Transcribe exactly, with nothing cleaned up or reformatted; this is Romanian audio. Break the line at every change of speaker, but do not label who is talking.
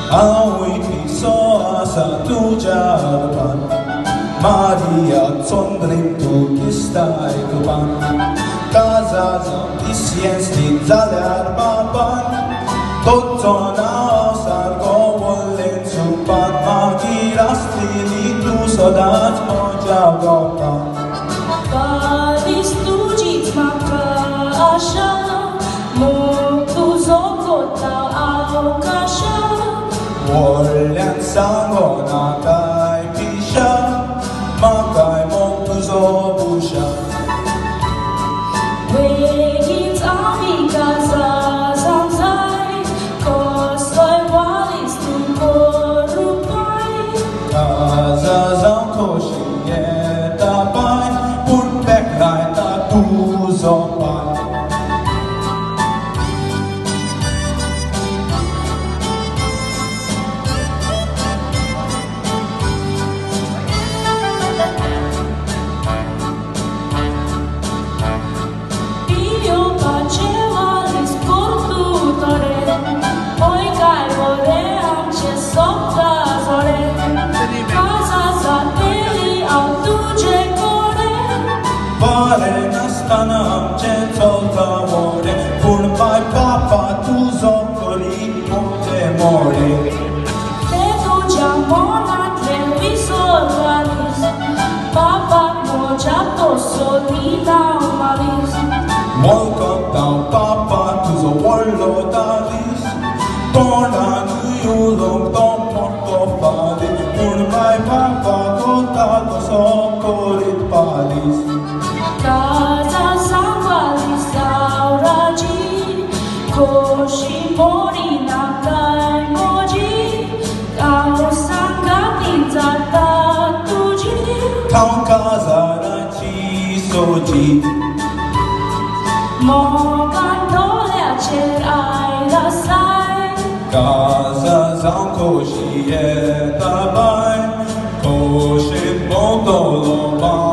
Auiti soa sa tu jagapan Maria tsondrim tu kistai kupan Kaza zam isiens din zalar papan Totsona osar govolen supan Magiras trili tu sodat moja gopan
Palis tu jit maka asha Mo tuzo kota avokasha
Wollen sango na kai pisha Makai mong tuzo busha
Wegit amiga za zamzai Kostoi walis tu korupai
Kaza zam koshi yeta pai Pun Benkdaita tuzo pai Pare nastanam ce tolta more Pun pai papa tuzo coli monte more
Te duciamo la televisor valis Papa moja tosso di daumalis
Molto tau papa tuzo wallo dalis Torna nuyulong tom morto pali Pun pai papa kota toso colit palis
Kaza samvalis sauraji Koshi mori nakai moji Kau sangati zata tuji
Kau kazara ci soji
Mogan dole acer ai lasai
Kaza zam koshi e tabai Koshi motolo bai